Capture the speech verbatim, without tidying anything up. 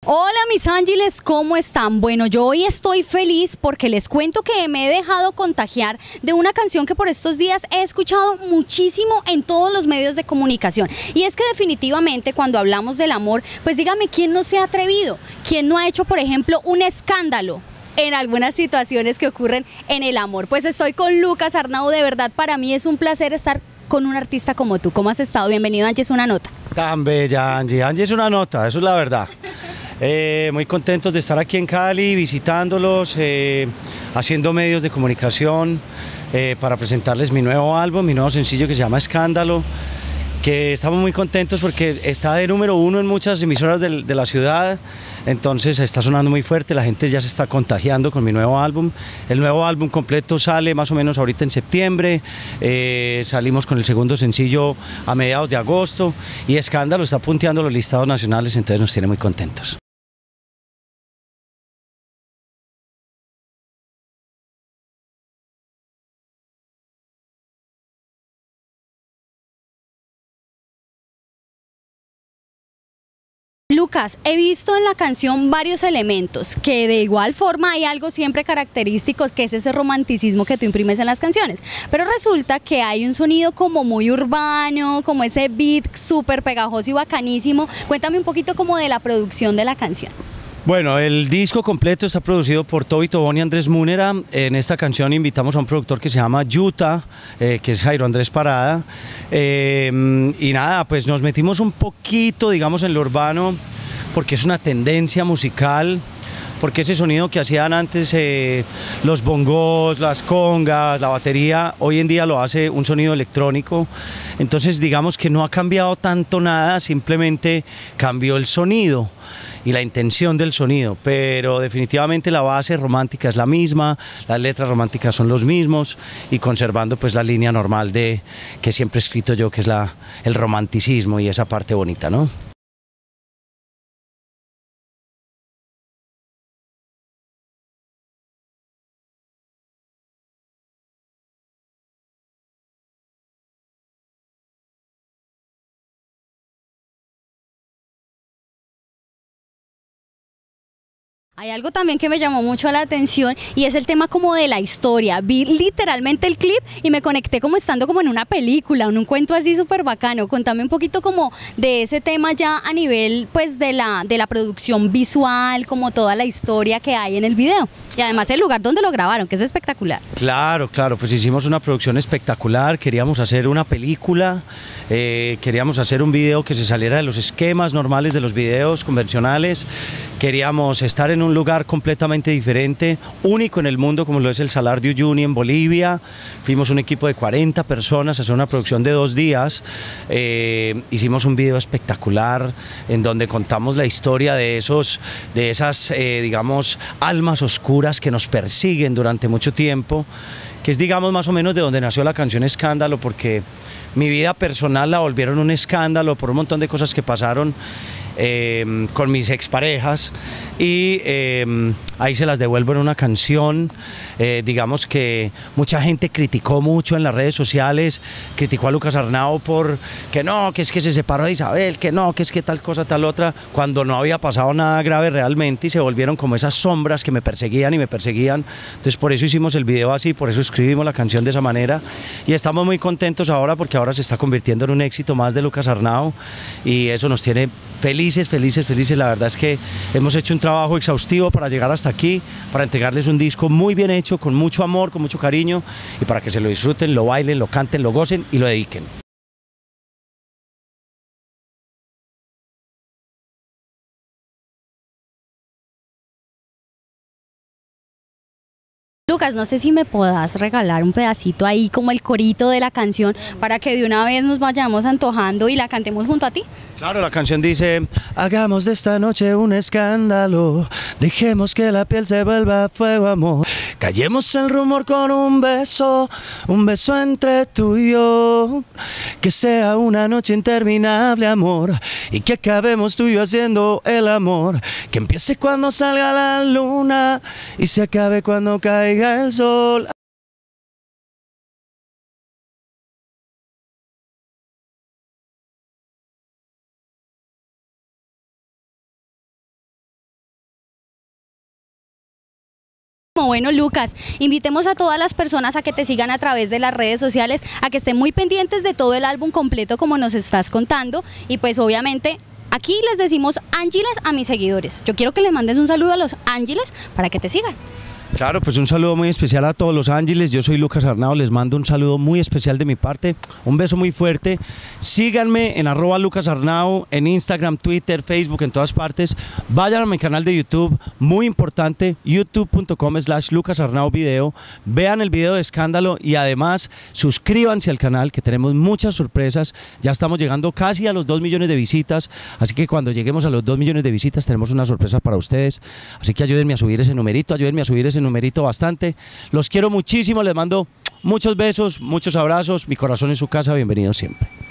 Hola mis ángeles, ¿cómo están? Bueno, yo hoy estoy feliz porque les cuento que me he dejado contagiar de una canción que por estos días he escuchado muchísimo en todos los medios de comunicación. Y es que definitivamente cuando hablamos del amor, pues dígame, ¿quién no se ha atrevido? ¿Quién no ha hecho, por ejemplo, un escándalo en algunas situaciones que ocurren en el amor? Pues estoy con Lucas Arnau, de verdad para mí es un placer estar con un artista como tú. ¿Cómo has estado? Bienvenido, Angie, es una nota. Tan bella, Angie. Angie es una nota, eso es la verdad. Eh, muy contentos de estar aquí en Cali, visitándolos, eh, haciendo medios de comunicación eh, para presentarles mi nuevo álbum, mi nuevo sencillo que se llama Escándalo, que estamos muy contentos porque está de número uno en muchas emisoras de, de la ciudad, entonces está sonando muy fuerte, la gente ya se está contagiando con mi nuevo álbum. El nuevo álbum completo sale más o menos ahorita en septiembre, eh, salimos con el segundo sencillo a mediados de agosto y Escándalo está punteando los listados nacionales, entonces nos tiene muy contentos. Lucas, he visto en la canción varios elementos, que de igual forma hay algo siempre característico, que es ese romanticismo que tú imprimes en las canciones, pero resulta que hay un sonido como muy urbano, como ese beat súper pegajoso y bacanísimo. Cuéntame un poquito como de la producción de la canción. Bueno, el disco completo está producido por Toby Tobón y Andrés Múnera. En esta canción invitamos a un productor que se llama Yuta, eh, que es Jairo Andrés Parada. Eh, y nada, pues nos metimos un poquito, digamos, en lo urbano, porque es una tendencia musical, porque ese sonido que hacían antes eh, los bongos, las congas, la batería, hoy en día lo hace un sonido electrónico. Entonces digamos que no ha cambiado tanto nada, simplemente cambió el sonido y la intención del sonido, pero definitivamente la base romántica es la misma, las letras románticas son los mismos y conservando pues la línea normal de que siempre he escrito yo, que es la, el romanticismo y esa parte bonita, ¿no? Hay algo también que me llamó mucho la atención y es el tema como de la historia. Vi literalmente el clip y me conecté como estando como en una película, en un cuento así súper bacano. Contame un poquito como de ese tema ya a nivel pues de la, de la producción visual, como toda la historia que hay en el video. Y además el lugar donde lo grabaron, que es espectacular. Claro, claro, pues hicimos una producción espectacular, queríamos hacer una película, eh, queríamos hacer un video que se saliera de los esquemas normales de los videos convencionales, queríamos estar en un lugar completamente diferente, único en el mundo como lo es el Salar de Uyuni en Bolivia. Fuimos un equipo de cuarenta personas a hacer una producción de dos días, eh, hicimos un video espectacular en donde contamos la historia de, esos, de esas, eh, digamos, almas oscuras que nos persiguen durante mucho tiempo, que es digamos más o menos de donde nació la canción Escándalo, porque mi vida personal la volvieron un escándalo por un montón de cosas que pasaron eh, con mis exparejas y eh, ahí se las devuelvo en una canción. Eh, digamos que mucha gente criticó mucho en las redes sociales, criticó a Lucas Arnau por que no, que es que se separó de Isabel, que no, que es que tal cosa, tal otra, cuando no había pasado nada grave realmente y se volvieron como esas sombras que me perseguían y me perseguían. Entonces por eso hicimos el video así, por eso escribimos la canción de esa manera y estamos muy contentos ahora porque ahora se está convirtiendo en un éxito más de Lucas Arnau y eso nos tiene felices, felices, felices. La verdad es que hemos hecho un trabajo exhaustivo para llegar hasta aquí, para entregarles un disco muy bien hecho, con mucho amor, con mucho cariño y para que se lo disfruten, lo bailen, lo canten, lo gocen y lo dediquen. Lucas, no sé si me podás regalar un pedacito ahí como el corito de la canción para que de una vez nos vayamos antojando y la cantemos junto a ti. Claro, la canción dice: hagamos de esta noche un escándalo, dejemos que la piel se vuelva fuego, amor, callemos el rumor con un beso, un beso entre tú y yo, que sea una noche interminable, amor, y que acabemos tú y yo haciendo el amor, que empiece cuando salga la luna y se acabe cuando caiga el sol. Bueno, Lucas, invitemos a todas las personas a que te sigan a través de las redes sociales, a que estén muy pendientes de todo el álbum completo como nos estás contando y pues obviamente aquí les decimos Ángeles a mis seguidores. Yo quiero que le mandes un saludo a los Ángeles para que te sigan. Claro, pues un saludo muy especial a todos los Ángeles. Yo soy Lucas Arnao, les mando un saludo muy especial de mi parte, un beso muy fuerte. Síganme en arroba Lucas Arnao, en Instagram, Twitter, Facebook, en todas partes. Vayan a mi canal de YouTube, muy importante, youtube punto com slash Lucas Arnao video. Vean el video de Escándalo y además suscríbanse al canal, que tenemos muchas sorpresas. Ya estamos llegando casi a los dos millones de visitas, así que cuando lleguemos a los dos millones de visitas tenemos una sorpresa para ustedes. Así que ayúdenme a subir ese numerito, ayúdenme a subir ese numerito bastante. Los quiero muchísimo, les mando muchos besos, muchos abrazos, mi corazón en su casa, bienvenidos siempre.